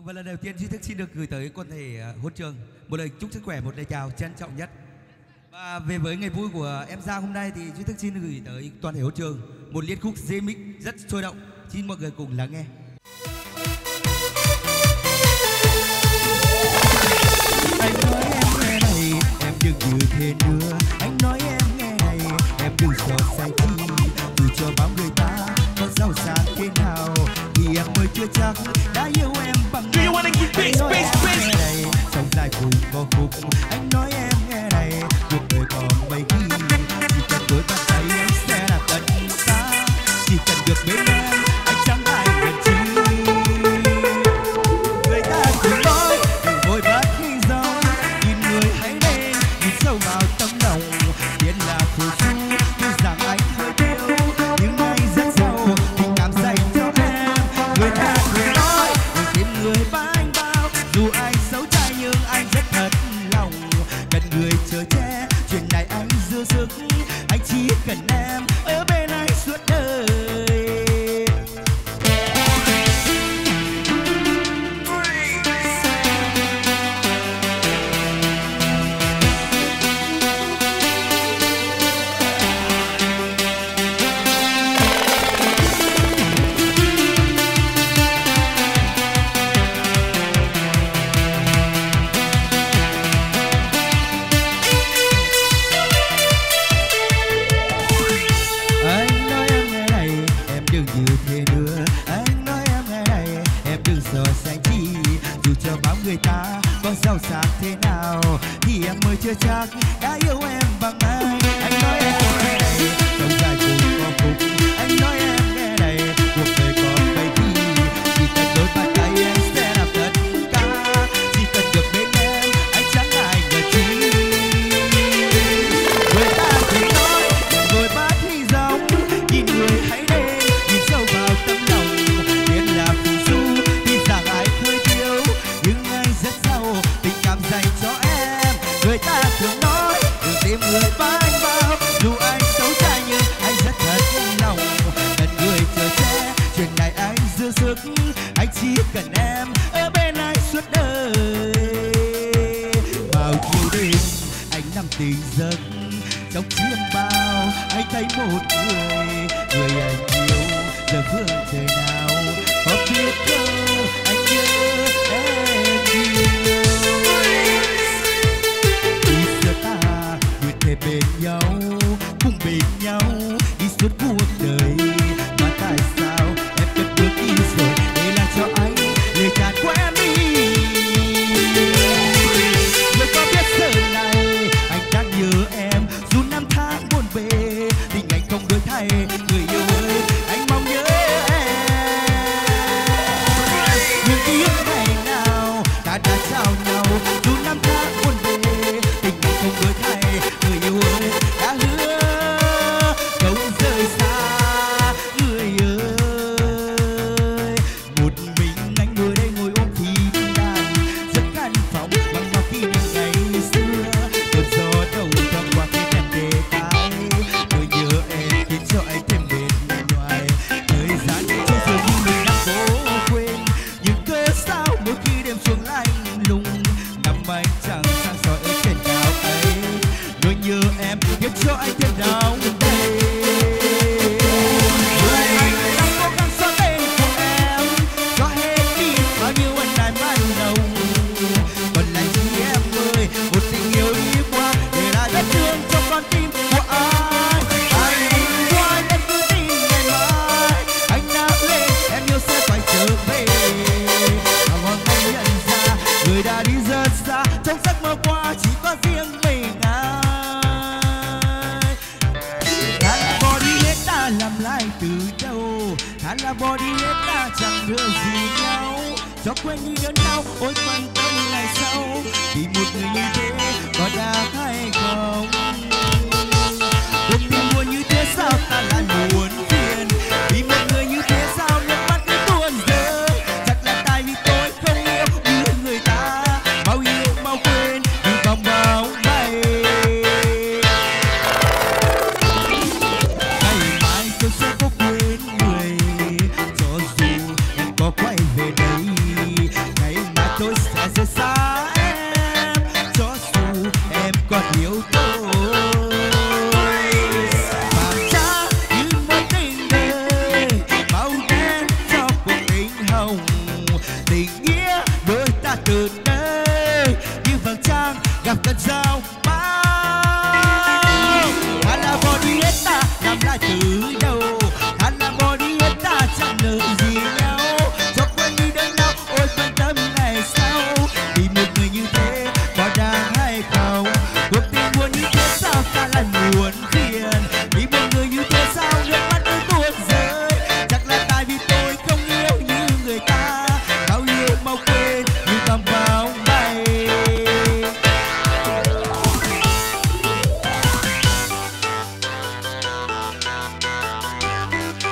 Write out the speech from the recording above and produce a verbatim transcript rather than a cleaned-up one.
và lần đầu tiên Duy Thức xin được gửi tới quần thể Hốt Trường một lời chúc sức khỏe, một lời chào trân trọng nhất. Và về với ngày vui của em Giang hôm nay thì Duy Thức xin gửi tới toàn thể Hốt Trường một liên khúc remix rất sôi động. Xin mọi người cùng lắng nghe. Anh nói em nghe này, em đừng như thế nữa. Anh nói em nghe này, em đừng so sánh chi. Dù cho bao người ta có giàu sang thế nào thì em mới chưa chắc đã yêu em bằng anh. Anh nói em nghe này, sống dài cùng có khúc. Anh nói em nghe này, cuộc đời còn mấy khi chỉ cần đôi bàn tay anh sẽ là tận xa. Chỉ cần được bên em, anh chẳng ai cần chi. Người ta thường nói đừng vội vã khi dòng, nhìn người hãy lên, nhìn sâu vào tâm lòng. Biết là phù du, biết rằng anh hơi thiếu, nhưng anh rất giàu tình cảm dành cho em. Người ta thường nói đừng tìm người bá anh bao, dù anh xấu trai nhưng anh rất thật lòng. Cần người chở che, chuyện này anh dư sức, anh chỉ cần em ở bên anh suốt đời. Người ta có giàu sang thế nào thì em mới chưa chắc đã yêu em bằng anh. Anh nói em nghe này, sống dài cùng có khúc. Anh nói em nghe này, cuộc đời còn mấy khi chỉ cần đôi bàn tay anh sẽ làm tất cả. Chỉ cần được bên em, anh chẳng ngại ngờ chi. Người ta thì nói đừng vội vã thì dòng, nhìn người hãy đến, nhìn sâu vào tâm lòng. Biết là phù du thì rằng ai hơi thiếu, nhưng anh rất giàu tình cảm dành cho em. Người ta thường nói đừng tìm người bá anh bao, dù anh xấu trai nhưng anh rất thật lòng. Cần người chờ che, chuyện này anh dư sức, anh chỉ cần em ở bên anh suốt đời. Bao nhiêu đêm anh nằm tình giấc, trong chiêm bao anh thấy một người, người anh yêu giờ phương trời nào. Có biết đâu anh nhớ em nhiều. Đi giữa ta nguyện thề bên nhau, cùng bên nhau đi suốt cuộc đời. Mà tại sao em cất bước đi rồi để lại cho anh lời tràn của em đi. Người có biết giờ này anh đang nhớ em, dù năm tháng buồn bề tình anh không đổi thay. Người yêu ơi anh mong nhớ em, nhưng biết ngày nào ta đã trao nhau. Dù năm tháng buồn bề tình anh không đổi thay. Người yêu ơi đã hứa không rời xa. Người ơi một mình anh ngồi đây ngồi ôm thì đàn, rất căn phòng bằng bao kỷ niệm ngày xưa. Cơn gió đầu thoáng qua cái em đề tài, nỗi nhớ em khiến cho anh thêm mệt nhoài. Thời gian trôi rồi nhưng mình đã cố quên, nhưng cớ sao mỗi khi đêm xuống lạnh lùng, năm anh chẳng sang soi ở trên cao ấy. Nỗi nhớ em khiến cho anh thêm đau đây. Người anh đang cố gắng xóa tên của em, cho hết đi bao nhiêu ân ái ban đầu. Còn lại chỉ em ơi, một tình yêu đi qua để lại vết thương trong con tim của anh. Anh qua em cứ tin ngày mai anh đã lên, em yêu sẽ quay trở về. Và hoàng anh nhận ra người đã đi rất xa, trong giấc mơ qua chỉ có riêng mình anh. Hắn là bỏ đi hết ta làm lại từ đâu, hắn là bỏ đi hết ta chẳng đưa gì nhau. Cho quên đi đớn đau, ôi quan tâm ngày sau, vì một người như thế có đã hay không. Cuộc tình buồn như thế sao ta lại buồn phiền, vì một người như thế sao nước mắt cứ tuôn rơi. Chắc là tại vì tôi không yêu như người ta, bao yêu bao quên như vòng bóng bay. Ngày mai tôi sẽ có quên người, cho dù em có quay về đây. Ngày xa em, cho dù em còn yêu tôi. Vàng giá như một tình đời, màu đen cho cuộc tình hồng. Tình nghĩa đôi ta từ đây như vầng trăng gặp cơn gió